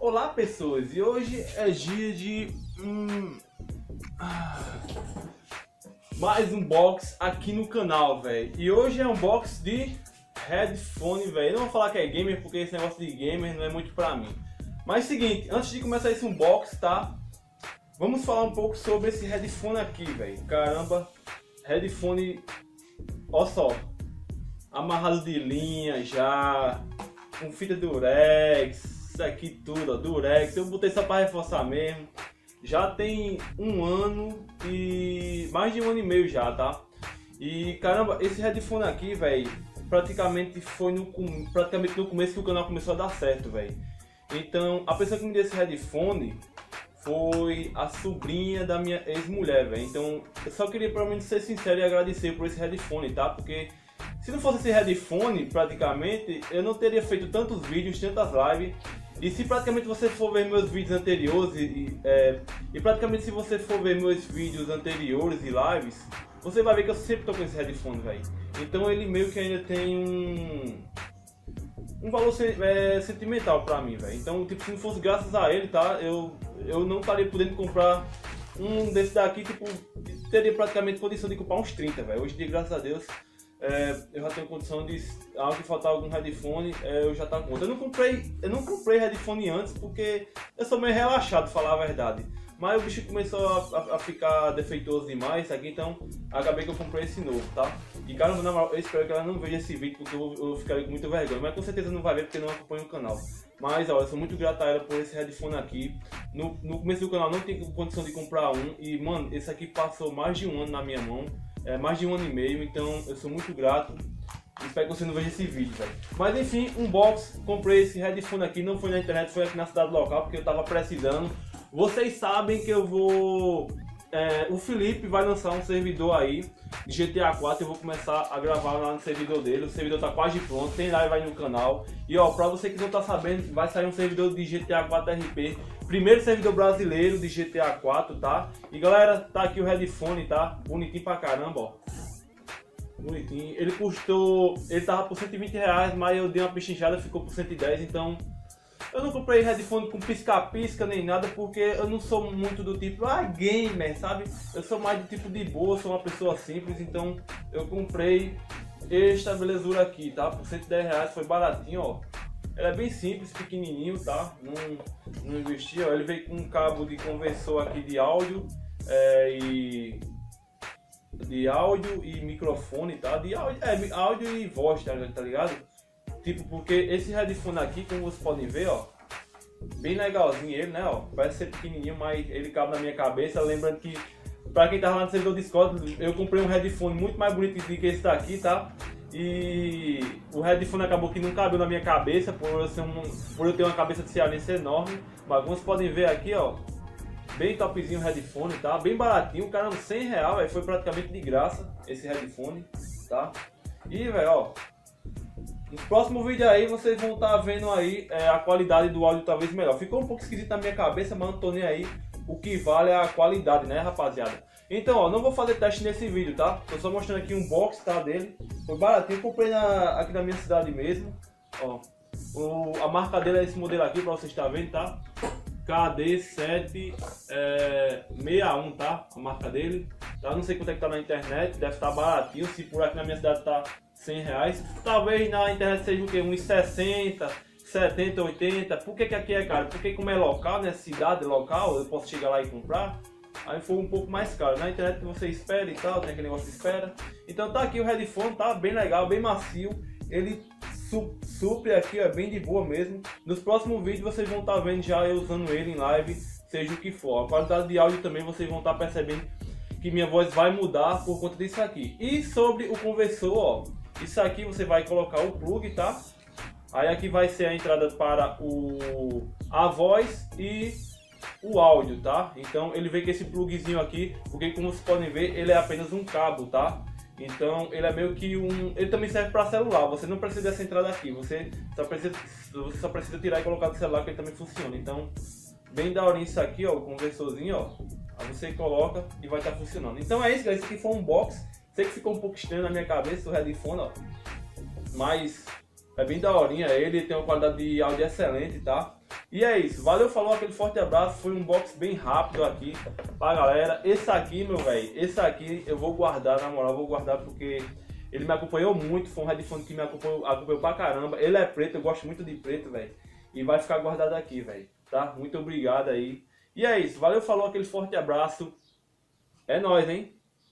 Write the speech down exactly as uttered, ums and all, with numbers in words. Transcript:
Olá pessoas, e hoje é dia de hum, mais um box aqui no canal, velho. E hoje é um box de headphone, velho. Eu não vou falar que é gamer porque esse negócio de gamer não é muito pra mim. Mas seguinte, antes de começar esse unbox, tá? Vamos falar um pouco sobre esse headphone aqui, velho. Caramba, headphone, ó só, amarrado de linha já, com fita durex, isso aqui tudo, ó, durex. Eu botei só para reforçar mesmo. Já tem um ano e mais de um ano e meio já, tá? E caramba, esse headphone aqui, velho, praticamente foi no, praticamente no começo que o canal começou a dar certo, velho. Então, a pessoa que me deu esse headphone foi a sobrinha da minha ex-mulher, velho. Então, eu só queria pelo menos ser sincero e agradecer por esse headphone, tá? Porque se não fosse esse headphone, praticamente, eu não teria feito tantos vídeos, tantas lives. E se praticamente você for ver meus vídeos anteriores, e, é, e praticamente se você for ver meus vídeos anteriores e lives, você vai ver que eu sempre tô com esse headphone, velho. Então ele meio que ainda tem um... um valor é, sentimental pra mim, velho. Então, tipo, se não fosse graças a ele, tá? Eu, eu não estaria podendo comprar um desse daqui, tipo, teria praticamente condição de comprar uns trinta, velho. Hoje em dia, graças a Deus, é, eu já tenho condição de, algo que faltar algum headphone, é, eu já tá com. Eu não comprei, eu não comprei headphone antes porque eu sou meio relaxado, falar a verdade. Mas o bicho começou a, a, a ficar defeituoso demais aqui, então acabei que eu comprei esse novo, tá? E caramba, na moral, eu espero que ela não veja esse vídeo porque eu, eu ficaria com muita vergonha. Mas com certeza não vai ver porque não acompanha o canal. Mas ó, eu sou muito grato a ela por esse headphone aqui. No, no começo do canal não tinha condição de comprar um. E mano, esse aqui passou mais de um ano na minha mão. É, mais de um ano e meio, então eu sou muito grato. Espero que você não veja esse vídeo, velho. Mas enfim, um box, comprei esse headphone aqui. Não foi na internet, foi aqui na cidade local porque eu tava precisando. Vocês sabem que eu vou... É, o Felipe vai lançar um servidor aí de G T A quatro. Eu vou começar a gravar lá no servidor dele. O servidor tá quase pronto, tem live aí no canal. E ó, pra você que não tá sabendo, vai sair um servidor de G T A quatro R P. Primeiro servidor brasileiro de G T A quatro, tá? E galera, tá aqui o headphone, tá? Bonitinho pra caramba, ó. Bonitinho. Ele custou... Ele tava por cento e vinte reais, mas eu dei uma pechinchada, ficou por cento e dez, então... Eu não comprei headphone com pisca-pisca nem nada, porque eu não sou muito do tipo, ah, gamer, sabe? Eu sou mais do tipo de boa, sou uma pessoa simples, então eu comprei esta belezura aqui, tá? Por cento e dez reais, foi baratinho, ó. Ele é bem simples, pequenininho, tá? Não, não investi, ó. Ele veio com um cabo de conversor aqui de áudio, é, e... de áudio e microfone, tá? De áudio, é, áudio e voz, tá, tá ligado? Tipo, porque esse headphone aqui, como vocês podem ver, ó, bem legalzinho ele, né, ó, parece ser pequenininho, mas ele cabe na minha cabeça. Lembrando que, pra quem tava lá no servidor Discord, eu comprei um headphone muito mais bonito do que esse daqui, tá? E o headphone acabou que não cabeu na minha cabeça, por eu, ser um, por eu ter uma cabeça de cearense enorme. Mas como vocês podem ver aqui, ó, bem topzinho o headphone, tá? Bem baratinho, caramba, cem reais, foi praticamente de graça esse headphone, tá? E, velho, ó, no próximo vídeo aí vocês vão estar vendo aí é, a qualidade do áudio talvez melhor. Ficou um pouco esquisito na minha cabeça, mas não tô nem aí. O que vale é a qualidade, né, rapaziada? Então, ó, não vou fazer teste nesse vídeo, tá? Tô só mostrando aqui um box, tá, dele. Foi baratinho, comprei na, aqui na minha cidade mesmo. Ó, o, a marca dele é esse modelo aqui, pra vocês estarem vendo, tá? K D sete sessenta e um, tá? A marca dele. Tá? Não sei quanto é que tá na internet, deve estar baratinho. Se por aqui na minha cidade tá cem reais, talvez na internet seja o que? Uns sessenta, setenta, oitenta. Por que que aqui é caro? Porque como é local, né? Cidade local, eu posso chegar lá e comprar. Aí foi um pouco mais caro. Na internet que você espera e tal, tem aquele negócio de espera. Então tá aqui o headphone, tá bem legal, bem macio. Ele su supre aqui, é bem de boa mesmo. Nos próximos vídeos vocês vão estar vendo já eu usando ele em live, seja o que for. A qualidade de áudio também vocês vão estar percebendo que minha voz vai mudar por conta disso aqui. E sobre o conversor, ó, isso aqui você vai colocar o plug, tá? Aí aqui vai ser a entrada para o a voz e o áudio, tá? Então ele vem com esse plugzinho aqui, porque como vocês podem ver, ele é apenas um cabo, tá? Então ele é meio que um... Ele também serve para celular, você não precisa dessa entrada aqui, você só precisa, você só precisa tirar e colocar do celular que ele também funciona. Então, bem da hora isso aqui, ó, o conversorzinho, ó. Aí você coloca e vai estar funcionando. Então é isso, galera, esse aqui foi um box. Sei que ficou um pouco estranho na minha cabeça o headphone, ó. Mas é bem daorinha ele, tem uma qualidade de áudio excelente, tá? E é isso, valeu, falou, aquele forte abraço, foi um box bem rápido aqui pra galera. Esse aqui, meu velho, esse aqui eu vou guardar, na moral, eu vou guardar porque ele me acompanhou muito, foi um headphone que me acompanhou, acompanhou pra caramba. Ele é preto, eu gosto muito de preto, velho, e vai ficar guardado aqui, velho, tá? Muito obrigado aí. E é isso, valeu, falou, aquele forte abraço, é nóis, hein?